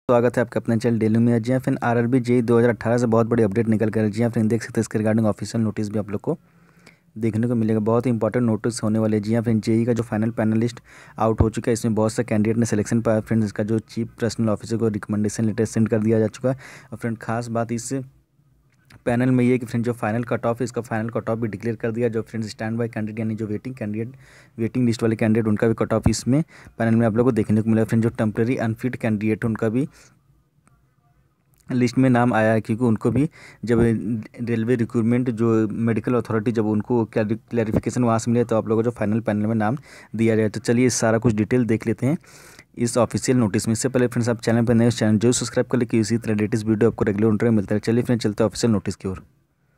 स्वागत है आपका अपने चैनल डेली में। जी हाँ फ्रेंड, आरआरबी जेईई 2018 से बहुत बड़ी अपडेट निकल कर। जी हाँ फ्रेंड, देख सकते हैं इसके रिगार्डिंग ऑफिशियल नोटिस भी आप लोग को देखने को मिलेगा। बहुत ही इंपॉर्टेंट नोटिस होने वाले। जी हाँ फ्रेंड, जेईई का जो फाइनल पैनलिस्ट आउट हो चुका है, इसमें बहुत से कैंडिडेट ने सिलेक्शन पाया। फ्रेंड्स, इसका जो चीफ पर्सनल ऑफिसर को रिकमेंडेशन लेटर सेंड कर दिया जा चुका है। और फ्रेंड, खास बात इस पैनल में ये है कि फ्रेंड जो फाइनल कट ऑफ है, इसका फाइनल कट ऑफ भी डिक्लेयर कर दिया। जो फ्रेंड्स स्टैंड बाय कैंडिडेट यानी जो वेटिंग लिस्ट वाले कैंडिडेट, उनका भी कट ऑफ इसमें पैनल में आप लोग को देखने को मिला। फ्रेंड, जो टेम्प्रेरी अनफिट कैंडिडेट उनका भी लिस्ट में नाम आया है, क्योंकि उनको भी जब रेलवे रिक्रूटमेंट जो मेडिकल अथॉरिटी जब उनको क्लैरिफिकेशन वहाँ से मिले, तो आप लोगों को जो फाइनल पैनल में नाम दिया जाए। तो चलिए सारा कुछ डिटेल देख लेते हैं इस ऑफिशियल नोटिस में। इससे पहले फ्रेंड्स, आप चैनल पर नए, चैनल जो सब्सक्राइब कर ले कि इसी तरह लेटेस्ट वीडियो आपको रेगुलर उनके मिलता है। चलिए फ्रेंड्स, चलते हैं ऑफिशियल नोटिस की ओर।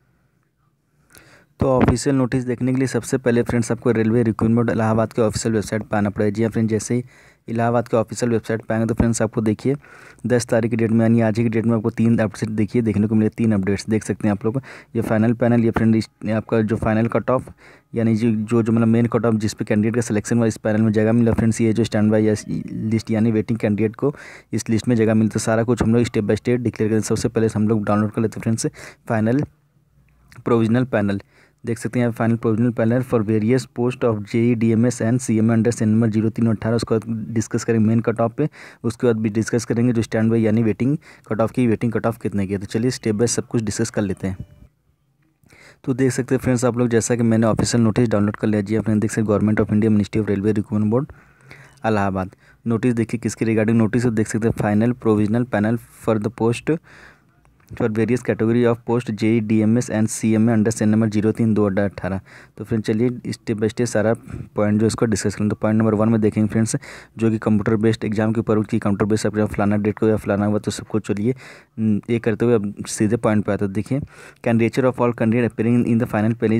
तो ऑफिशियल नोटिस देखने के लिए सबसे पहले फ्रेंड्स आपको रेलवे रिक्रूटमेंट इलाहाबाद के ऑफिशियल वेबसाइट पर आना पड़ेगा। जी हाँ फ्रेंड, जैसे ही इलाहाबाद के ऑफिशियल वेबसाइट पर आएंगे तो फ्रेंड्स आपको देखिए 10 तारीख की डेट में यानी आज ही की डेट में आपको 3 अपडेट्स देखने को मिले। 3 अपडेट्स देख सकते हैं आप लोग। ये फाइनल पैनल, ये फ्रेंड आपका जो फाइनल कट ऑफ यानी जो मतलब मेन कट ऑफ जिस पे कैंडिडेट का सिलेक्शन हुआ, इस पैनल में जगह मिला। फ्रेंड्स, ये जो स्टैंड बाय लिस्ट यानी वेटिंग कैंडिडेट को इस लिस्ट में जगह मिलती है। सारा कुछ हम लोग स्टेप बाय स्टेप डिक्लेयर करें। सबसे पहले हम लोग डाउनलोड कर लेते हैं फ्रेंड्स फाइनल प्रोविजनल पैनल। देख सकते हैं final provisional panel for various post of JE DMS and CMA under cell number 0318। उसके बाद डिस्कस करेंगे मेन कट ऑफ पे। उसके बाद भी डिस्कस करेंगे जो स्टैंड बाई यानी वेटिंग कट ऑफ की, वेटिंग कट ऑफ कितने की है। तो चलिए स्टेप बाय सब कुछ डिस्कस कर लेते हैं। तो देख सकते हैं फ्रेंड्स आप लोग, जैसा कि मैंने ऑफिशियल नोटिस डाउनलोड कर लिया। जी अपने देख सकते government of India ministry of railway recruitment board Allahabad. Notice देखिए किसके रिगार्डिंग नोटिस है। देख सकते हैं final provisional panel for the post for various category of post JE DMS and CMA under cell number 03/2018। तो फ्रेंड्स चलिए स्टेप बाय स्टेप सारा point जो इसको डिस्कस करें। तो पॉइंट नंबर 1 में देखेंगे फ्रेंड्स, जो कि कंप्यूटर बेस्ड एग्जाम के ऊपर की कंप्यूटर बेस्ड अपने फलाना डेट को या फलाना हुआ, तो सबको चलिए ये करते हुए अब सीधे पॉइंट पर आता है। देखिए candidature of all candidate appearing in the final panel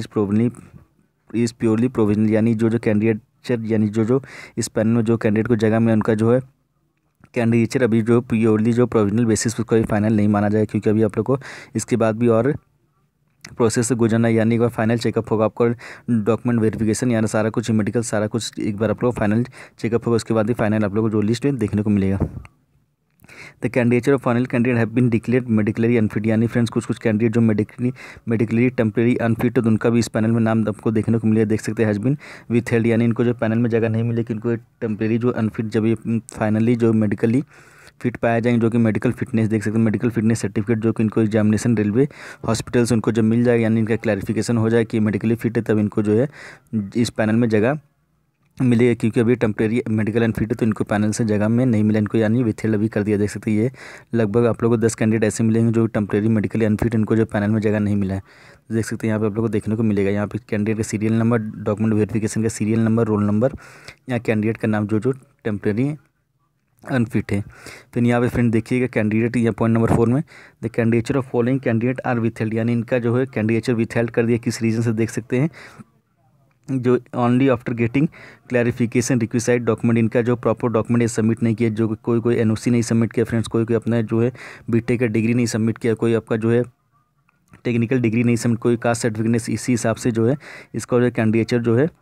is purely provisional, यानी जो कैंडिडेचर यानी जो इस पैनल में जो कैंडिडेट को जगह में उनका जो है कैंडिडेचर अभी जो प्योरली जो प्रोविजनल बेसिस पर कोई फाइनल नहीं माना जाए, क्योंकि अभी आप लोग को इसके बाद भी और प्रोसेस से गुजरना है। यानी एक बार फाइनल चेकअप होगा आपको, डॉक्यूमेंट वेरिफिकेशन यानी सारा कुछ मेडिकल सारा कुछ एक बार आप लोग फाइनल चेकअप होगा, उसके बाद ही फाइनल आप लोग को जो लिस्ट में देखने को मिलेगा। The candidature of final candidate have been declared medically unfit, यानी फ्रेंड्स कुछ कैंडिडेट जो मेडिकली टेम्परेरी अनफिट है, तो उनका भी इस पैनल में नाम आपको देखने को मिलेगा। देख सकते हैं हैज़ बीन विथहेल्ड, यानी इनको जो पैनल में जगह नहीं मिली कि इनको टेम्परेरी जो अनफिट जब ये फाइनली जो मेडिकली फिट पाया जाएंगे, जो कि मेडिकल फिटनेस देख सकते हैं मेडिकल फिटनेस सर्टिफिकेट जो कि इनको एग्जामिनेशन रेलवे हॉस्पिटल से उनको जब मिल जाएगा, यानी इनका क्लैरिफिकेशन हो जाए कि मेडिकली फिट है, तब इनको जो है इस पैनल में जगह मिलेगा। क्योंकि अभी टेम्प्रेरी मेडिकल अनफिट है, तो इनको पैनल से जगह में नहीं मिला, इनको यानी विथहेल्ड अभी कर दिया। देख सकते हैं ये लगभग आप लोगों को 10 कैंडिडेट ऐसे मिलेंगे जो टेम्प्रेरी मेडिकली अनफिट, इनको जो पैनल में जगह नहीं मिला है। देख सकते हैं यहाँ पे आप लोगों को देखने को मिलेगा। यहाँ पे कैंडिडेट का सीरियल नंबर, डॉक्यूमेंट वेरिफिकेशन का सीरियल नंबर, रोल नंबर, या कैंडिडेट का नाम जो टेम्प्रेरी अनफिट है। फिर यहाँ पे फ्रेंड देखिएगा कैंडिडेट या पॉइंट नंबर 4 में the candidature of following candidate are withheld, यानी इनका जो है कैंडिडेचर विथहेल्ड कर दिया। किस रीजन से देख सकते हैं, जो only after getting clarification requisite document, इनका जो प्रॉपर डॉक्यूमेंट सबमिट नहीं किया, जो कोई एनओसी नहीं सबमिट किया फ्रेंड्स, कोई अपना जो है बीटेक का डिग्री नहीं सबमिट किया, कोई आपका जो है टेक्निकल डिग्री नहीं सबमिट, कोई कास्ट सर्टिफिकेट, इसी हिसाब से जो है इसका जो कैंडिडेचर जो है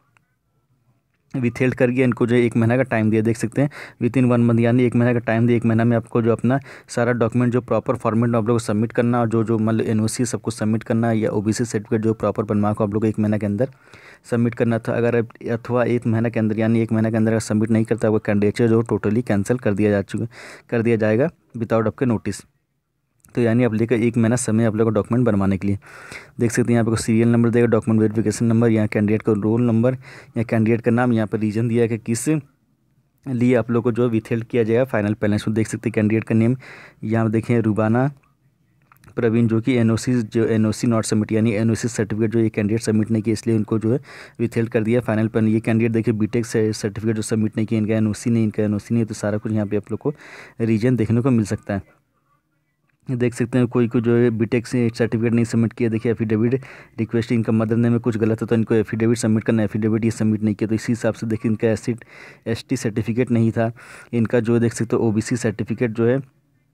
विथहेल्ड कर गया। इनको जो 1 महीना का टाइम दिया। देख सकते हैं विदिन 1 मंथ, यानी 1 महीना का टाइम दिया। 1 महीना में आपको जो अपना सारा डॉक्यूमेंट जो प्रॉपर फॉर्मेट में आप लोग को सबमिट करना, और जो मतलब एनओसी सब कुछ सबमिट करना, या ओबीसी सर्टिफिकेट जो प्रॉपर बनवा को आप लोग को 1 महीना के अंदर सबमिट करना था। अगर अथवा 1 महीना के अंदर यानी 1 महीना के अंदर अगर सबमिट नहीं करता, वो कैंडिडेचर जो टोटली कैंसिल कर दिया जाएगा विदाउट आपके नोटिस। तो यानी आप लेकर 1 महीना समय आप लोग को डॉक्यूमेंट बनवाने के लिए। देख सकते हैं यहाँ पे सीरियल नंबर देगा, डॉक्यूमेंट वेरिफिकेशन नंबर, यहाँ कैंडिडेट का रोल नंबर, या कैंडिडेट का नाम, यहाँ पर रीजन दिया है कि किस लिए आप लोग को जो विथहेल्ड किया जाएगा फाइनल पैनल। देख सकते हैं कैंडिडेट का नेम, यहाँ देखें रुबाना प्रवीण, जो कि एनओसी नॉट सबमिट, यानी एनओसी सर्टिफिकेट जो ये कैंडिडेट सबमिट नहीं किया, इसलिए उनको जो है विथहेल्ड कर दिया फाइनल पैनल। ये कैंडिडेट देखिए बीटेक सर्टिफिकेट जो सबमिट नहीं किया, इनका एनओसी नहीं है, तो सारा कुछ यहाँ पे आप लोग को रीजन देखने को मिल सकता है। देख सकते हैं कोई जो है बीटेक से सर्टिफिकेट नहीं सबमिट किया। देखिए एफिडेविट रिक्वेस्ट, इनका मदर नेम में कुछ गलत है तो इनको एफिडेविट सबमिट करना है, एफिडेविट ये सबमिट नहीं किया, तो इसी हिसाब से देखिए इनका एसटी सर्टिफिकेट नहीं था। इनका जो देख सकते हो ओबीसी सर्टिफिकेट जो है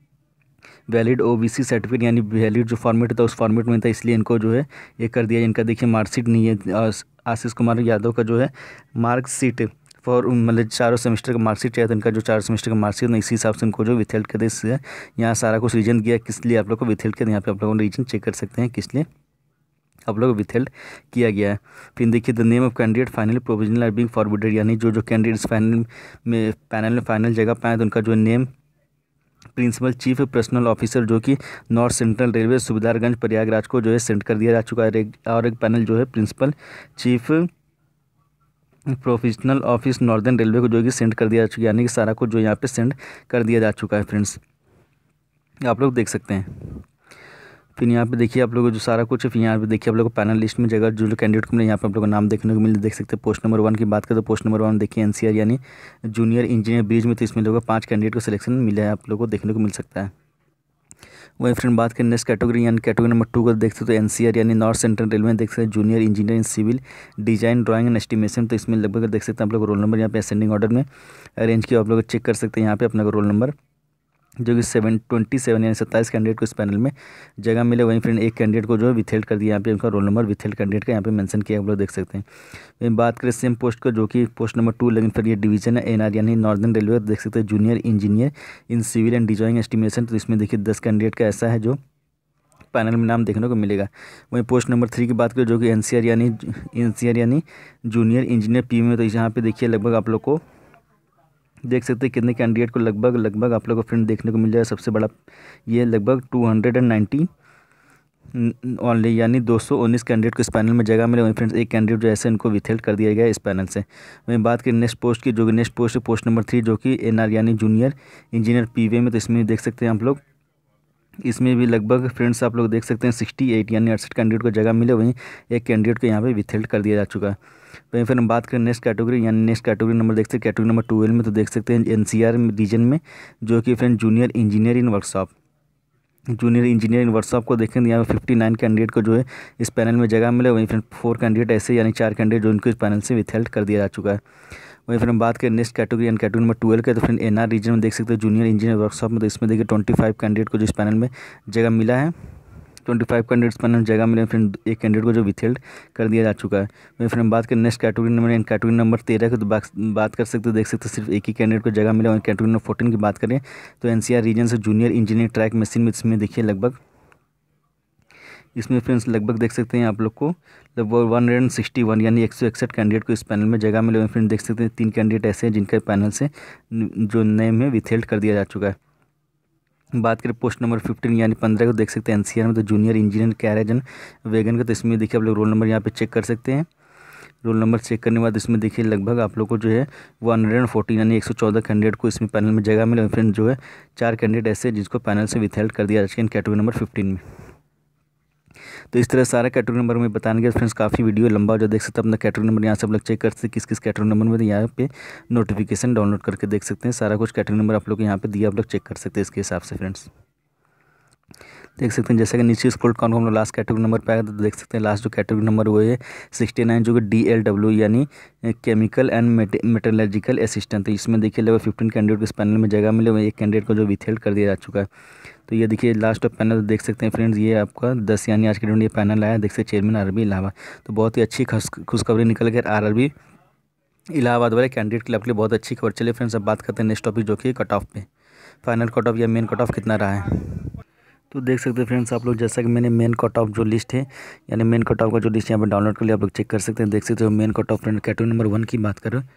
वैलिड ओबीसी सर्टिफिकेट, यानी वैलिड जो फॉर्मेट था उस फॉर्मेट में था, इसलिए इनको जो है ये कर दिया। इनका देखिए मार्कशीट नहीं है, आशीष कुमार यादव का जो है मार्कशीट फॉर मतलब चारों सेमेस्टर का मार्कशीट चाहिए, तो इनका जो चारों सेमेस्टर का मार्कशीट है इसी हिसाब से इनको जो विथहेल्ड कर दे। इससे यहाँ सारा कुछ रीजन दिया किस लिए आप लोग को विथहेल्ड कर, यहाँ पे आप लोगों ने रीजन चेक कर सकते हैं किस लिए आप लोग विथहेल्ड किया गया है। फिर देखिए the name of candidate finally provisional are being forwarded, यानी जो कैंडिडेट्स फाइनल में पैनल में फाइनल जगह पाए तो उनका जो name principal chief personnel officer जो कि north central railway Subedarganj Prayagraj को जो है सेंड कर दिया जा चुका है। और एक पैनल जो है principal chief professional office northern railway को जो कि सेंड कर दिया जा चुका है, यानी कि सारा कुछ जो यहाँ पे सेंड कर दिया जा चुका है फ्रेंड्स, आप लोग देख सकते हैं। फिर यहाँ पे देखिए आप लोगों को जो सारा कुछ है, फिर यहाँ पे देखिए आप लोगों को पैनल लिस्ट में जगह जो कैंडिडेट को मिले यहाँ पे आप लोगों को नाम देखने को मिले, देख सकते हैं। पोस्ट नंबर 1 की बात करें तो पोस्ट नंबर 1 देखिए एनसीआर यानी जूनियर इंजीनियर ब्रिज में, तो इसमें लोगों को 5 कैंडिडेट को सिलेक्शन मिला है, आप लोगों को देखने को मिल सकता है। वही फ्रेंड बात करें नेक्स्ट कैटेगरी यानी कैटेगरी नंबर 2 को देख सकते हो, तो एनसीआर यानी नॉर्थ सेंट्रल रेलवे में देख सकते हैं junior engineer in civil design drawing and estimation, तो इसमें लगभग देख सकते हैं आप लोग रोल नंबर यहाँ पे असेंडिंग ऑर्डर में अरेंज किया, आप लोग चेक कर सकते हैं यहाँ पे अपना रोल नंबर जो कि 27 यानी 27 कैंडिडेट को इस पैनल में जगह मिले। वहीं फिर एक कैंडिडेट को जो है विथहेल्ड कर दिया, यहाँ पे उनका रोल नंबर विथहेल्ड कैंडिडेट का यहाँ पे मेंशन किया, आप लोग देख सकते हैं। वहीं बात करें सेम पोस्ट को जो कि पोस्ट नंबर 2, लेकिन फिर ये डिवीजन है एनआर यानी नॉर्दर्न रेलवे, देख सकते हैं junior engineer in civil and design estimation, तो इसमें देखिए 10 कैंडिडेट का ऐसा है जो पैनल में नाम देखने को मिलेगा। वहीं पोस्ट नंबर 3 की बात करें जो कि एनसीआर यानी जूनियर इंजीनियर पी में, तो यहाँ पे देखिए लगभग आप लोग को देख सकते हैं कितने कैंडिडेट को लगभग आप लोग को फ्रेंड देखने को मिल जाएगा। सबसे बड़ा ये लगभग 290 ऑनली यानी 219 कैंडिडेट को इस पैनल में जगह मिले। वहीं फ्रेंड्स एक कैंडिडेट जो ऐसे इनको विथहेल्ड कर दिया गया इस पैनल से। वहीं बात करें नेक्स्ट पोस्ट की जो कि नेक्स्ट पोस्ट है पोस्ट नंबर 3 जो कि एनआर यानी जूनियर इंजीनियर पीवे में, तो इसमें देख सकते हैं आप लोग इसमें भी लगभग फ्रेंड्स आप लोग देख सकते हैं 68 यानी 68 कैंडिडेट को जगह मिले। वहीं एक कैंडिडेट को यहाँ पे विथहेल्ड कर दिया जा चुका है। वहीं फिर हम बात करें नेक्स्ट कैटेगरी यानी नेक्स्ट कैटेगरी नंबर देखते हैं कैटेगरी नंबर 12 में, तो देख सकते हैं एनसीआर रीजन में जो कि friend junior engineer in workshop को देखेंगे यहाँ पे 59 कैंडिडेट को जो है इस पैनल में जगह मिले। वहीं फिर 4 कैंडिडेट ऐसे यानी 4 कैंडिडेट जो इनको इस पैनल से विथहेल्ड कर दिया जा चुका है। वहीं फिर हम बात करें नेक्स्ट कैटेगरी यानी कैटेगरी नंबर 12 के, तो फ्रेंड एनआर रीजन में देख सकते हैं जूनियर इंजीनियर वर्कशॉप में, तो इसमें देखिए 25 कैंडिडेट को जो इस पैनल में जगह मिला है, 25 कैंडिडेट्स पैनल में जगह मिले। फिर एक कैंडिडेट को जो विथहेल्ड कर दिया जा चुका है। वहीं फिर हम बात करें नेक्स्ट कैटेगरी नंबर 13 की, तो बात कर सकते हो देख सकते सिर्फ एक ही कैंडिडेट को जगह मिला। वहीं कैटेगरी नंबर 14 की बात करें तो एनसीआर रीजन से जूनियर इंजीनियर ट्रैक मशीन में, इसमें देखिए लगभग इसमें फ्रेंड्स लगभग देख सकते हैं आप लोग को लगभग 161 यानी 161 कैंडिडेट को इस पैनल में जगह मिले। फिर देख सकते हैं 3 कैंडिडेट ऐसे हैं जिनके पैनल से जो नेम है विथहेल्ड कर दिया जा चुका है। बात करें पोस्ट नंबर 15 यानी 15 को देख सकते हैं एनसीआर में, तो junior engineer carriage and wagon का, तो इसमें देखिए आप लोग रोल नंबर यहाँ पे चेक कर सकते हैं। रोल नंबर चेक करने के बाद इसमें देखिए लगभग आप लोग को जो है 114 यानी 114 कैंडिडेट को इसमें पैनल में जगह मिले। फिर जो है 4 कैंडिडेट ऐसे जिसको पैनल से विथहेल्ड कर दिया जाए कैटेगरी नंबर 15 में। तो इस तरह सारा कैटेगरी नंबर में बताने के फ्रेंड्स काफ़ी वीडियो लंबा हो जो देख सकते हैं अपना कैटेगरी नंबर यहाँ से आप लोग चेक कर सकते हैं किस किस कैटेगरी नंबर में, तो यहाँ पे नोटिफिकेशन डाउनलोड करके देख सकते हैं सारा कुछ कैटेगरी नंबर आप लोग यहाँ पे दिया, आप लोग चेक कर सकते हैं इसके हिसाब से फ्रेंड्स देख सकते हैं। जैसे कि नीचे स्क्रॉल डाउन हम लोग लास्ट कैटेगरी नंबर पे आए तो देख सकते हैं लास्ट जो कैटेगरी नंबर वो है 69 जो कि DLW यानी केमिकल एंड मेटलर्जिकल असिस्टेंट, तो इसमें देखिए लगभग 15 कैंडिडेट को इस पैनल में जगह मिले। वहीं एक कैंडिडेट को जो विथहेल्ड कर दिया जा चुका है। तो ये देखिए लास्ट ऑफ पैनल देख सकते हैं फ्रेंड्स, ये आपका 10 यानी आज के दिन ये पैनल आया, देख सकते चेयरमैन RRB इलाहाबाद, तो बहुत ही अच्छी खुशखबरी निकल कर RRB इलाहाबाद वाले कैंडिडेट के लिए बहुत अच्छी खबर। चलिए फ्रेंड्स अब बात करते हैं नेक्स्ट टॉपिक जो कि कट ऑफ पे फाइनल कट ऑफ या मेन कट ऑफ कितना रहा है। तो देख सकते हैं फ्रेंड्स आप लोग जैसा कि मैंने मेन कट ऑफ जो लिस्ट है यानी मेन कट ऑफ का जो लिस्ट यहाँ पर डाउनलोड कर लिया, आप लोग चेक कर सकते हैं। देख सकते हो main cut off friend category number 1 की बात करें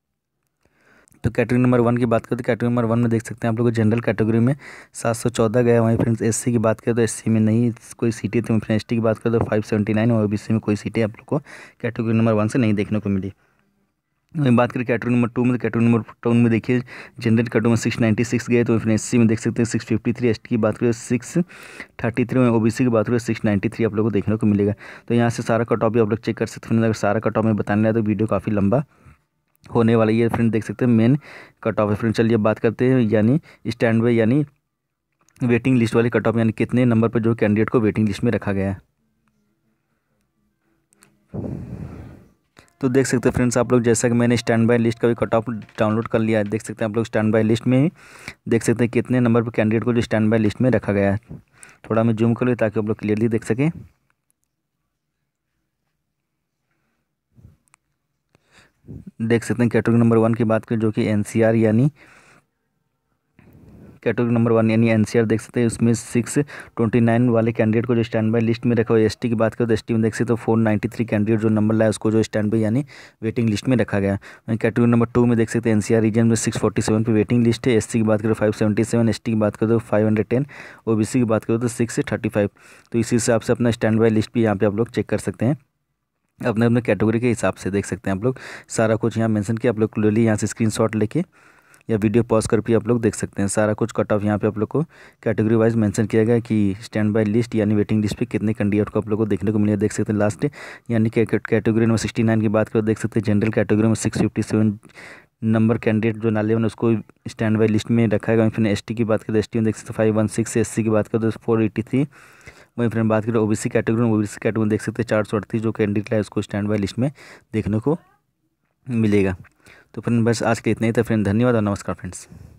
तो कैटेगरी नंबर 1 की बात करें तो कैटेगरी नंबर 1 में देख सकते हैं आप लोग जनरल कैटेगरी में 714 गया। वहीं फ्रेंड्स SC की बात करें तो SC में नहीं कोई सीटें थी। फ्रेंड्स ST की बात करें तो 579 और OBC में कोई सीटें आप लोग को कैटेगरी नंबर 1 से नहीं देखने को मिली। वहीं बात करें कैटेगरी नंबर 2 में, तो कैटेगरी नंबर 2 में देखिए जनरल कैटेगरी में 696 गए, तो फिर SC में देख सकते हैं 653, ST की बात करें 633, वहीं OBC की बात करें 693 आप लोग को देखने को मिलेगा। तो यहाँ से सारा कट ऑफ भी आप लोग चेक कर सकते हैं। अगर सारा कट ऑफ में बताने लगा तो वीडियो काफ़ी लंबा होने वाला है। फ्रेंड देख सकते हैं मेन कट ऑफ है। फ्रेंड चलिए बात करते हैं यानी स्टैंड बाय यानी वेटिंग लिस्ट वाले कट ऑफ यानी कितने नंबर पर जो कैंडिडेट को वेटिंग लिस्ट में रखा गया है। तो देख सकते हैं फ्रेंड्स आप लोग जैसा कि मैंने स्टैंड बाय लिस्ट का भी कट ऑफ डाउनलोड कर लिया है। देख सकते हैं आप लोग स्टैंड बाय लिस्ट में देख सकते हैं कितने नंबर पर कैंडिडेट को जो स्टैंड बाय लिस्ट में रखा गया है। थोड़ा मैं जूम कर लूँ ताकि आप लोग क्लियरली देख सकें। देख सकते हैं कैटेगरी नंबर 1 की बात करें जो कि एनसीआर यानी कैटेगरी नंबर 1 यानी एनसीआर देख सकते हैं, उसमें 629 वाले कैंडिडेट को जो स्टैंड बाई लिस्ट में रखा हुआ है। एसटी की बात करें तो एसटी में देख सकते हो 493 कैंडिडेट जो नंबर लाया उसको जो स्टैंड बाई यानी वेटिंग लिस्ट में रखा गया। वहीं कैटेगरी नंबर 2 में देख सकते हैं एनसीआर रीजन में 647 पे वेटिंग लिस्ट है। एससी की बात करें 577, एसटी की बात करें तो 510, ओबीसी की बात करें तो 635। तो इसी हिसाब से अपना स्टैंड बाई लिस्ट भी यहाँ पे आप लोग चेक कर सकते हैं अपने अपने कैटेगरी के हिसाब से। देख सकते हैं आप लोग सारा कुछ यहाँ मेंशन किया, आप लोग क्लियरली यहाँ से स्क्रीनशॉट लेके या वीडियो पॉज कर भी आप लोग देख सकते हैं। सारा कुछ कट ऑफ यहाँ पे आप लोग को कैटेगरी वाइज मेंशन किया गया कि स्टैंड बाय लिस्ट यानी वेटिंग लिस्ट पे कितने कैंडिडेट को आप लोग को देखने को मिले। देख सकते हैं लास्ट यानी कैटेगरी नंबर 69 की बात करें देख सकते हैं जनरल कैटेगरी में 657 नंबर कैंडिडेट जो नाले में उसको स्टैंड बाय लिस्ट में रखा गया। फिर एसटी की बात करें एसटी में देख सकते 516, एससी की बात करें तो 483। वहीं फिर बात करें ओबीसी कैटेगरी में, ओबीसी कैटेगरी में देख सकते हैं 438 जो कैंडिडेट है उसको स्टैंड बाय लिस्ट में देखने को मिलेगा। तो फ्रेंड बस आज के इतना ही था फ्रेंड, धन्यवाद और नमस्कार फ्रेंड्स।